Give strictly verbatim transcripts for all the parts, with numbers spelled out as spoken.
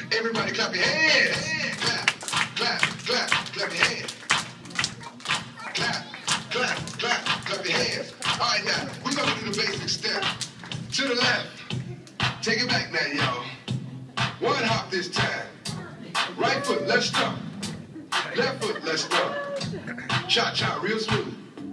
Everybody clap your hands. Clap, clap, clap, clap your hands. Clap, clap, clap, clap your hands. All right, now, we're going to do the basic step. To the left. Take it back now, y'all. One hop this time. Right foot, let's stomp. Left foot, let's stomp. Cha-cha, real smooth.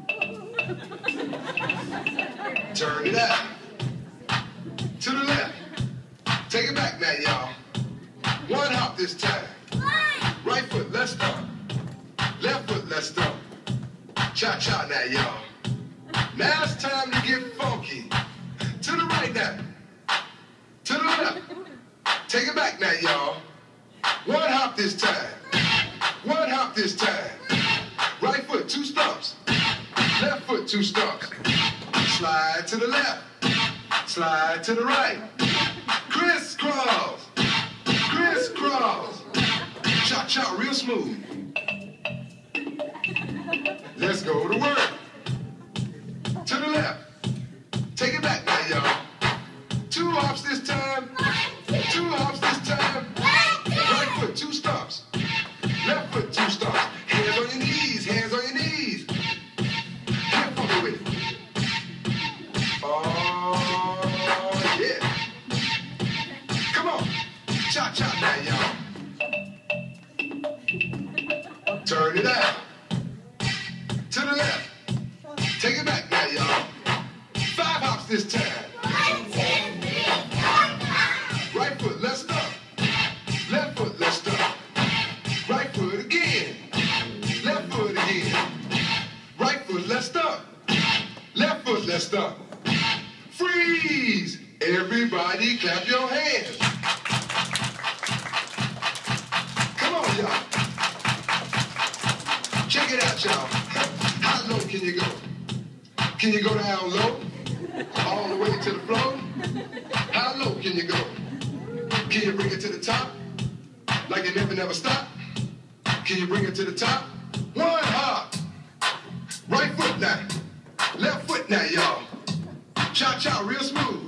Turn it out. To the left. Take it back now, y'all. One hop this time. Right foot, let's stomp. Left foot, let's stomp. Cha-cha now, y'all. Now it's time to get funky. To the right now. To the left. Take it back now, y'all. One hop this time. One hop this time. Right foot, two stumps. Left foot, two stumps. Slide to the left. Slide to the right. Crisscross. Crisscross. Cha-cha, real smooth. Let's go to work. To the left. Take it back now, y'all. Two hops this time. Two hops this time. Right foot, two stomps. Left foot, two stomps. Hands on your knees, hands on your knees. Get funky with it. Oh, yeah. Come on. Cha-cha now, y'all. Turn it out. To the left. Take it back now, y'all. Five hops this time. One, two, three, four, Right foot, let's stomp. Left foot, let's stomp. Right foot again. Left foot again. Right foot, let's stomp. Left foot, let's stomp. Freeze! Everybody clap your hands. Come on, y'all. Check it out, y'all. How low can you go? Can you go down low? All the way to the floor? How low can you go? Can you bring it to the top? Like it never, never stop? Can you bring it to the top? One hop. Right foot now. Left foot now, y'all. Cha-cha, real smooth.